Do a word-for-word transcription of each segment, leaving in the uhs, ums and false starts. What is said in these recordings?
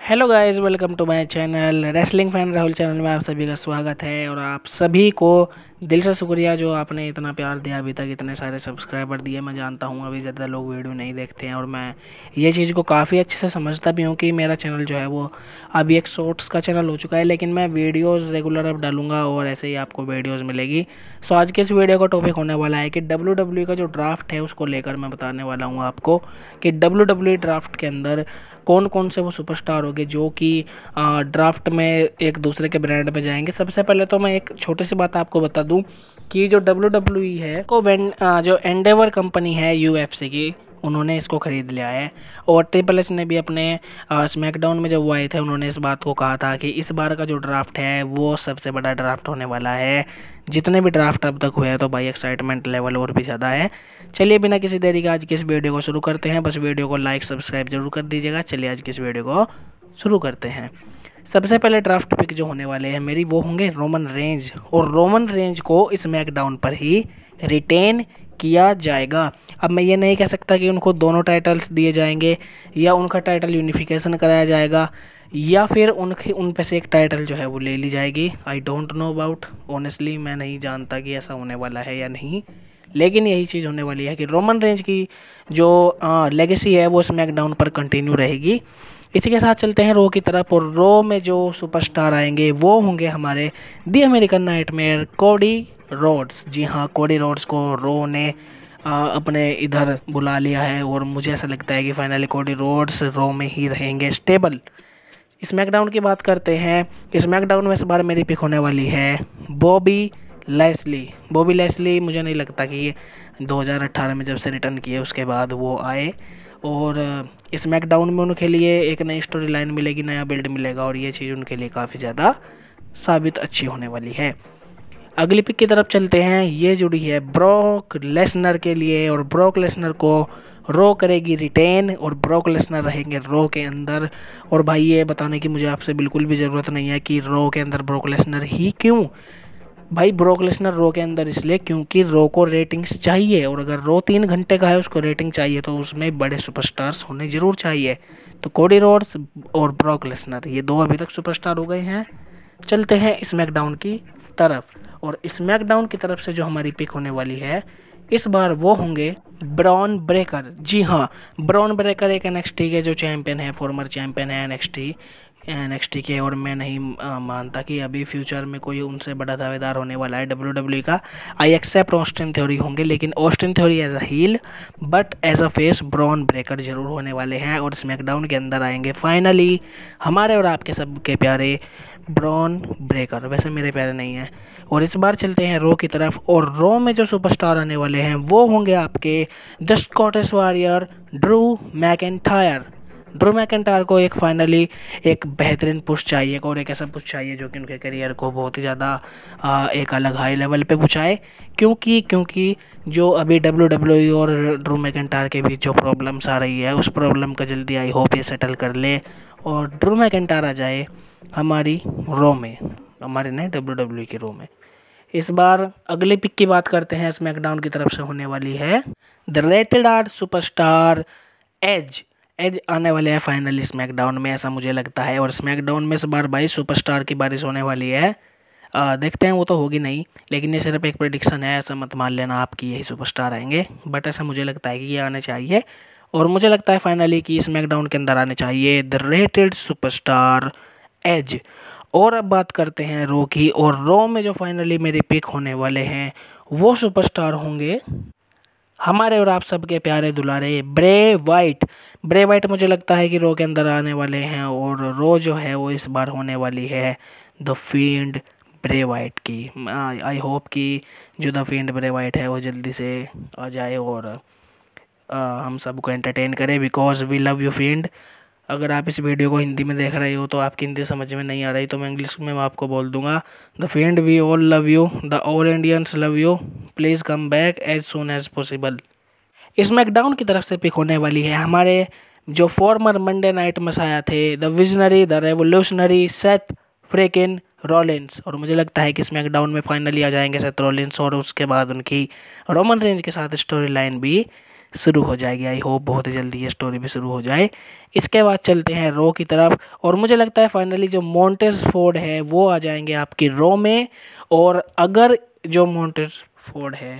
Hello guys, welcome to my channel wrestling fan Rahul channel में आप सभी का स्वागत है। और आप सभी को दिल से शुक्रिया जो आपने इतना प्यार दिया, अभी तक इतने सारे सब्सक्राइबर दिए। मैं जानता हूँ अभी ज़्यादा लोग वीडियो नहीं देखते हैं और मैं ये चीज़ को काफ़ी अच्छे से समझता भी हूँ कि मेरा चैनल जो है वो अभी एक शॉर्ट्स का चैनल हो चुका है, लेकिन मैं वीडियोज़ रेगुलर अब डालूंगा और ऐसे ही आपको वीडियोज़ मिलेगी। सो आज के इस वीडियो का टॉपिक होने वाला है कि डब्ल्यू डब्ल्यू का जो ड्राफ्ट है उसको लेकर मैं बताने वाला हूँ आपको कि डब्ल्यू डब्ल्यू ड्राफ्ट के अंदर कौन कौन से वो सुपरस्टार होंगे जो कि ड्राफ्ट में एक दूसरे के ब्रांड पे जाएंगे। सबसे पहले तो मैं एक छोटी सी बात आपको बता दूं कि जो डब्ल्यू डब्ल्यू ई है को वेन आ, जो एंडेवर कंपनी है यूएफसी की, उन्होंने इसको ख़रीद लिया है। और ट्रिपल एच ने भी अपने स्मैकडाउन में जब वो आए थे उन्होंने इस बात को कहा था कि इस बार का जो ड्राफ्ट है वो सबसे बड़ा ड्राफ्ट होने वाला है। जितने भी ड्राफ्ट अब तक हुए हैं तो भाई एक्साइटमेंट लेवल और भी ज़्यादा है। चलिए बिना किसी देरी के आज की इस वीडियो को शुरू करते हैं। बस वीडियो को लाइक सब्सक्राइब जरूर कर दीजिएगा। चलिए आज की इस वीडियो को शुरू करते हैं। सबसे पहले ड्राफ्ट पिक जो होने वाले हैं मेरी वो होंगे रोमन रेंज, और रोमन रेंज को स्मैकडाउन पर ही रिटेन किया जाएगा। अब मैं ये नहीं कह सकता कि उनको दोनों टाइटल्स दिए जाएंगे या उनका टाइटल यूनिफिकेशन कराया जाएगा या फिर उनके उन पे से एक टाइटल जो है वो ले ली जाएगी। I don't know about, honestly मैं नहीं जानता कि ऐसा होने वाला है या नहीं, लेकिन यही चीज़ होने वाली है कि रोमन रेंज की जो लेगेसी है वो स्मैकडाउन पर कंटिन्यू रहेगी। इसी के साथ चलते हैं रो की तरफ, और रो में जो सुपरस्टार आएंगे वो होंगे हमारे the American nightmare Cody Rhodes. जी हाँ, कोडी रोड्स को रो ने आ, अपने इधर बुला लिया है और मुझे ऐसा लगता है कि फाइनली कोडी रोड्स रो में ही रहेंगे स्टेबल। स्मैकडाउन की बात करते हैं। स्मैकडाउन में इस बार मेरी पिक होने वाली है बॉबी लेस्ली। बॉबी लेस्ली मुझे नहीं लगता कि ये दो हज़ार अठारह में जब से रिटर्न किए उसके बाद वो आए, और स्मैकडाउन में उनके लिए एक नई स्टोरी लाइन मिलेगी, नया बिल्ड मिलेगा, और ये चीज़ उनके लिए काफ़ी ज़्यादा साबित अच्छी होने वाली है। अगली पिक की तरफ चलते हैं। ये जुड़ी है ब्रॉक लेसनर के लिए, और ब्रॉक लेसनर को रो करेगी रिटेन, और ब्रॉक लेसनर रहेंगे रो के अंदर। और भाई ये बताने की मुझे आपसे बिल्कुल भी ज़रूरत नहीं है कि रो के अंदर ब्रॉक लेसनर ही क्यों। भाई ब्रॉक लेसनर रो के अंदर इसलिए क्योंकि रो को रेटिंग्स चाहिए, और अगर रो तीन घंटे का है उसको रेटिंग चाहिए तो उसमें बड़े सुपरस्टार्स होने ज़रूर चाहिए। तो कोडी रोड्स और ब्रॉक लेसनर ये दो अभी तक सुपरस्टार हो गए हैं। चलते हैं स्मैकडाउन की तरफ, और स्मैकडाउन की तरफ से जो हमारी पिक होने वाली है इस बार वो होंगे ब्रॉन ब्रेकर। जी हाँ, ब्रॉन ब्रेकर एक एनएक्सटी के जो चैंपियन है, फॉर्मर चैंपियन है एनएक्सटी एनएक्सटी के, और मैं नहीं आ, मानता कि अभी फ्यूचर में कोई उनसे बड़ा दावेदार होने वाला है डब्ल्यू डब्ल्यू का। आई एक्सेप्ट ऑस्टिन थ्योरी होंगे, लेकिन Austin Theory as a heel, but as a face Bron Breakker जरूर होने वाले हैं, और स्मैकडाउन के अंदर आएंगे फाइनली हमारे और आपके सबके प्यारे ब्रॉन ब्रेकर। वैसे मेरे प्यारे नहीं हैं। और इस बार चलते हैं रो की तरफ, और रो में जो सुपरस्टार आने वाले हैं वो होंगे आपके the Scottish warrior Drew McIntyre. Drew McIntyre को एक फाइनली एक बेहतरीन पुश चाहिए, और एक ऐसा पुश चाहिए जो कि उनके करियर को बहुत ही ज़्यादा एक अलग हाई लेवल पे पहुँचाए। क्योंकि क्योंकि जो अभी डब्ल्यू डब्ल्यू ई और ड्रू मैकिंटायर के बीच जो प्रॉब्लम्स आ रही है उस प्रॉब्लम का जल्दी आई होप ये सेटल कर ले और ड्रू मैकिंटायर आ जाए हमारी रो में, हमारे नए डब्ल्यू डब्ल्यू ई के रो में। इस बार अगले पिक की बात करते हैं। स्मैकडाउन की तरफ से होने वाली है the rated R superstar Edge. Edge आने वाले हैं फाइनली स्मैकडाउन में, ऐसा मुझे लगता है। और स्मैकडाउन में इस बार बाईस सुपरस्टार की बारिश होने वाली है। आ, देखते हैं, वो तो होगी नहीं, लेकिन ये सिर्फ एक प्रेडिक्शन है, ऐसा मत मान लेना आपकी यही सुपरस्टार आएंगे, बट ऐसा मुझे लगता है कि ये आने चाहिए। और मुझे लगता है फाइनली कि स्मैकडाउन के अंदर आने चाहिए द रेटेड सुपरस्टार एज। और अब बात करते हैं रो की, और रो में जो फाइनली मेरे पिक होने वाले हैं वो सुपरस्टार होंगे हमारे और आप सबके प्यारे दुलारे ब्रे वाइट। ब्रे वाइट मुझे लगता है कि रो के अंदर आने वाले हैं, और रो जो है वो इस बार होने वाली है द फील्ड ब्रे वाइट की। आई होप कि जो द फील्ड ब्रे वाइट है वो जल्दी से आ जाए और आ, हम सबको एंटरटेन करे, because we love you field. अगर आप इस वीडियो को हिंदी में देख रहे हो तो आपकी हिंदी समझ में नहीं आ रही तो मैं इंग्लिश में आपको बोल दूंगा। The field we all love you, the all Indians love you, please come back as soon as possible. SmackDown की तरफ से पिक होने वाली है हमारे जो फॉर्मर मंडे नाइट मसाया थे, the visionary, the revolutionary Seth Freakin Rollins. और मुझे लगता है कि स्मैकडाउन में फाइनली आ जाएंगे सेथ रॉलिंस, और उसके बाद उनकी रोमन रेंज के साथ स्टोरी लाइन भी शुरू हो जाएगी। आई होप बहुत ही जल्दी ये स्टोरी भी शुरू हो जाए। इसके बाद चलते हैं रॉ की तरफ, और मुझे लगता है फाइनली जो मोंटेस फोर्ड है वो आ जाएंगे आपकी रॉ में। और अगर जो मोंटेस फोर्ड है,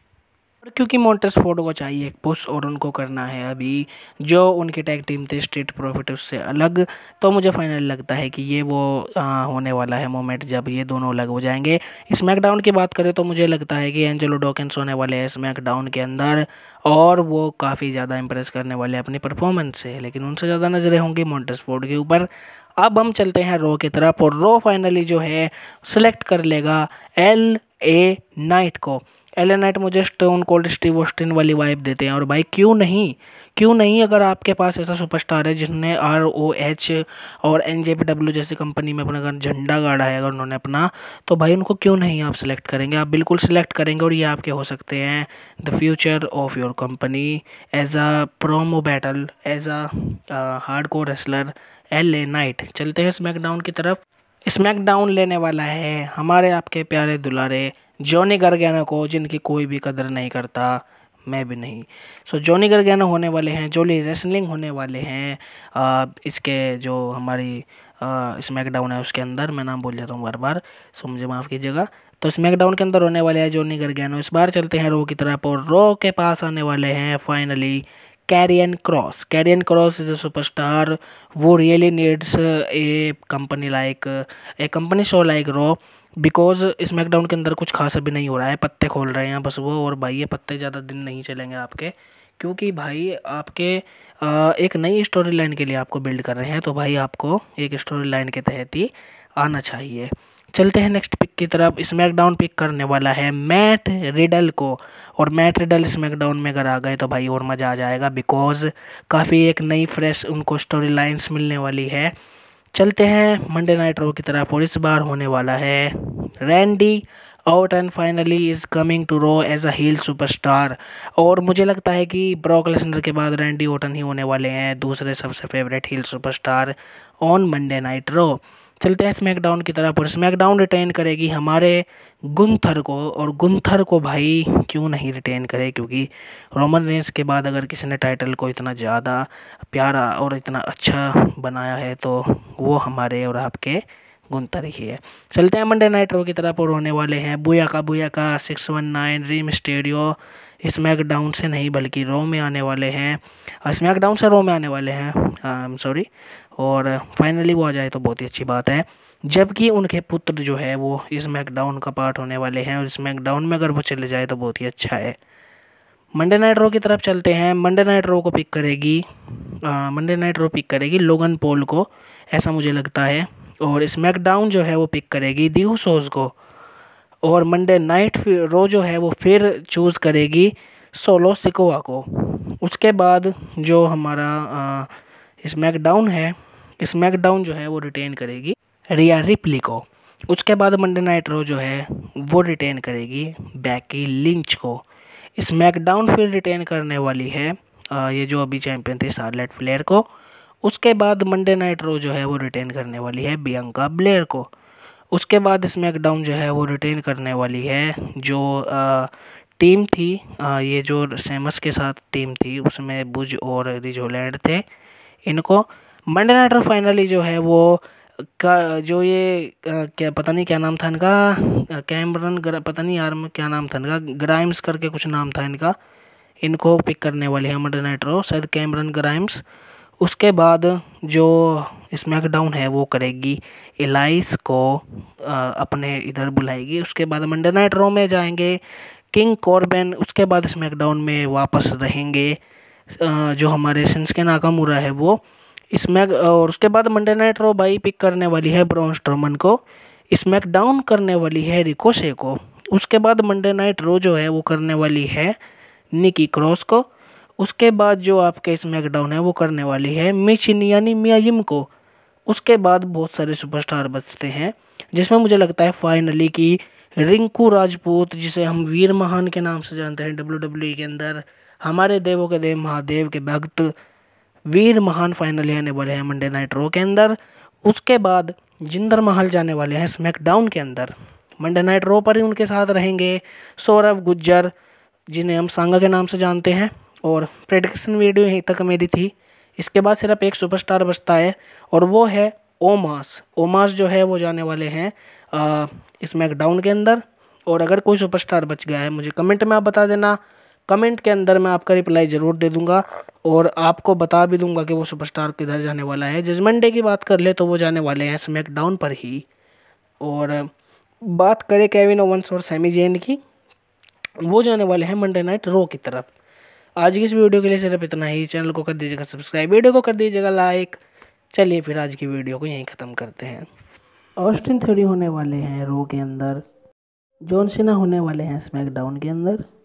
क्योंकि मोंटेस फोर्ड को चाहिए एक पुश और उनको करना है अभी जो उनकी टैग टीम थी स्ट्रीट प्रॉफिट उससे अलग, तो मुझे फाइनल लगता है कि ये वो आ, होने वाला है मोमेंट जब ये दोनों अलग हो जाएंगे। स्मैकडाउन की बात करें तो मुझे लगता है कि एंजेलो डॉकिंस होने वाले हैं स्मैकडाउन के अंदर, और वो काफ़ी ज़्यादा इंप्रेस करने वाले हैं अपनी परफॉर्मेंस से, लेकिन उनसे ज़्यादा नज़रें होंगी मोंटेस फोर्ड के ऊपर। अब हम चलते हैं रॉ की तरफ, और रॉ फाइनली जो है सिलेक्ट कर लेगा एल ए नाइट को। एल ए नाइट मुझे स्टोन कोल्ड स्टीव ऑस्टिन वाली वाइब देते हैं, और भाई क्यों नहीं, क्यों नहीं, अगर आपके पास ऐसा सुपरस्टार है जिसने आर ओ एच और एन जे पी डब्ल्यू जैसी कंपनी में अपना अगर झंडा गाड़ा है अगर उन्होंने अपना, तो भाई उनको क्यों नहीं आप सिलेक्ट करेंगे, आप बिल्कुल सिलेक्ट करेंगे। और ये आपके हो सकते हैं the future of your company as a promo battle, as a hardcore wrestler L A Knight. चलते हैं स्मैकडाउन की तरफ। स्मैकडाउन लेने वाला है हमारे आपके प्यारे दुलारे जॉनी गार्गानो को, जिनकी कोई भी कदर नहीं करता, मैं भी नहीं। सो जॉनी गार्गानो होने वाले हैं, जॉली रेसलिंग होने वाले हैं आ, इसके जो हमारी स्मैकडाउन है उसके अंदर, मैं नाम भूल जाता हूँ बार बार, सो मुझे माफ़ कीजिएगा। तो स्मैकडाउन के अंदर होने वाले हैं जॉनी गार्गानो। इस बार चलते हैं रो की तरफ, और रो के पास आने वाले हैं finally Karrion Kross. Karrion Kross is a superstar, वो really needs a company like a company show like Raw, because SmackDown के अंदर कुछ खास अभी नहीं हो रहा है, पत्ते खोल रहे हैं बस वो। और भाई ये पत्ते ज़्यादा दिन नहीं चलेंगे आपके, क्योंकि भाई आपके आ, एक नई स्टोरी लाइन के लिए आपको बिल्ड कर रहे हैं, तो भाई आपको एक स्टोरी लाइन के तहत ही आना चाहिए। चलते हैं नेक्स्ट पिक की तरफ। स्मैकडाउन पिक करने वाला है मैट रिडल को, और मैट रिडल स्मैकडाउन में अगर आ गए तो भाई और मज़ा आ जाएगा, बिकॉज काफ़ी एक नई फ्रेश उनको स्टोरी लाइन्स मिलने वाली है। चलते हैं मंडे नाइट रो की तरफ, और इस बार होने वाला है Randy Orton finally is coming to Raw as a heel superstar. और मुझे लगता है कि ब्रॉक लेसनर के बाद रैंडी ऑर्टन ही होने वाले हैं दूसरे सबसे favourite heel superstar on Monday night Raw. चलते हैं स्मैकडाउन की तरफ, और स्मैकडाउन रिटेन करेगी हमारे गुंथर को, और गुंथर को भाई क्यों नहीं रिटेन करे, क्योंकि रोमन रेंस के बाद अगर किसी ने टाइटल को इतना ज़्यादा प्यारा और इतना अच्छा बनाया है तो वो हमारे और आपके गुंथर ही है। चलते हैं मंडे नाइट रो की तरफ, और होने वाले हैं बुया का booyaka six one nine Rey Mysterio. SmackDown से नहीं बल्कि रो में आने वाले हैं, स्मैकडाउन से रो में आने वाले हैं, आई एम सॉरी। और फाइनली वो आ जाए तो बहुत ही अच्छी बात है, जबकि उनके पुत्र जो है वो स्मैकडाउन का पार्ट होने वाले हैं, और स्मैकडाउन में अगर वो चले जाए तो बहुत ही अच्छा है। मंडे नाइट रो की तरफ चलते हैं। मंडे नाइट रो को पिक करेगी मंडे नाइट रो पिक करेगी लोगन पॉल को, ऐसा मुझे लगता है। और स्मैकडाउन जो है वो पिक करेगी दी उसोस को, और मंडे नाइट रो जो है वो फिर चूज़ करेगी सोलो सिकोआ को। उसके बाद जो हमारा स्मैकडाउन है, स्मैकडाउन जो है वो रिटेन करेगी रिया रिप्ली को। उसके बाद मंडे नाइट रो जो है वो रिटेन करेगी बैकी लिंच को। स्मैकडाउन फिर रिटेन करने वाली है आ, ये जो अभी चैंपियन थी शार्लेट फ्लेयर को। उसके बाद मंडे नाइट रो जो है वो रिटेन करने वाली है बियांका ब्लेयर को। उसके बाद स्मैकडाउन जो है वो रिटेन करने वाली है जो आ, टीम थी, आ, ये जो सेमस के साथ टीम थी उसमें बुज और रिजोलैंड थे, इनको। मंडे नाइट रो फाइनली जो है वो का जो ये आ, क्या पता नहीं क्या नाम था इनका, कैमरन पता नहीं यार क्या नाम था इनका, ग्राइम्स करके कुछ नाम था इनका, इनको पिक करने वाली है मंडे नाइट रो, शायद कैमरन ग्राइम्स। उसके बाद जो स्मैकडाउन है वो करेगी एलाइस को आ, अपने इधर बुलाएगी। उसके बाद मंडे नाइट रो में जाएंगे किंग कॉर्बिन। उसके बाद स्मैकडाउन में वापस रहेंगे आ, जो हमारे शिंसुके नाकामुरा है वो स्मैक। और उसके बाद मंडे नाइट रो भाई पिक करने वाली है ब्रॉन स्ट्रोमन को, स्मैकडाउन करने वाली है रिकोशे को। उसके बाद मंडे नाइट रो जो है वो करने वाली है निकी क्रॉस को। उसके बाद जो आपके स्मैकडाउन है वो करने वाली है मिचिन यानी मियाजिम को। उसके बाद बहुत सारे सुपरस्टार बचते हैं, जिसमें मुझे लगता है फाइनली कि रिंकू राजपूत, जिसे हम वीर महान के नाम से जानते हैं डब्ल्यू डब्ल्यू ई के अंदर, हमारे देवों के देव महादेव के भक्त वीर महान फाइनली आने वाले हैं मंडे नाइट रो के अंदर। उसके बाद जिंदर महल जाने वाले हैं स्मैकडाउन के अंदर। मंडे नाइट रो पर ही उनके साथ रहेंगे सौरव गुज्जर, जिन्हें हम सांगा के नाम से जानते हैं। और प्रेडिक्शन वीडियो यहीं तक मेरी थी। इसके बाद सिर्फ एक सुपरस्टार बचता है और वो है ओमास। ओमास जो है वो जाने वाले हैं स्मैकडाउन के अंदर। और अगर कोई सुपरस्टार बच गया है मुझे कमेंट में आप बता देना, कमेंट के अंदर मैं आपका रिप्लाई ज़रूर दे दूंगा और आपको बता भी दूंगा कि वो सुपरस्टार किधर जाने वाला है। जजमेंट डे की बात कर ले तो वो जाने वाले हैं स्मैकडाउन पर ही। और बात करें केविन ओवंस और सैमी ज़ेन की, वो जाने वाले हैं मंडे नाइट रॉ की तरफ। आज की इस वीडियो के लिए सिर्फ इतना ही। चैनल को कर दीजिएगा सब्सक्राइब, वीडियो को कर दीजिएगा लाइक। चलिए फिर आज की वीडियो को यहीं ख़त्म करते हैं। ऑस्टिन थ्योरी होने वाले हैं रॉ के अंदर, जॉन सीना होने वाले हैं स्मैकडाउन के अंदर।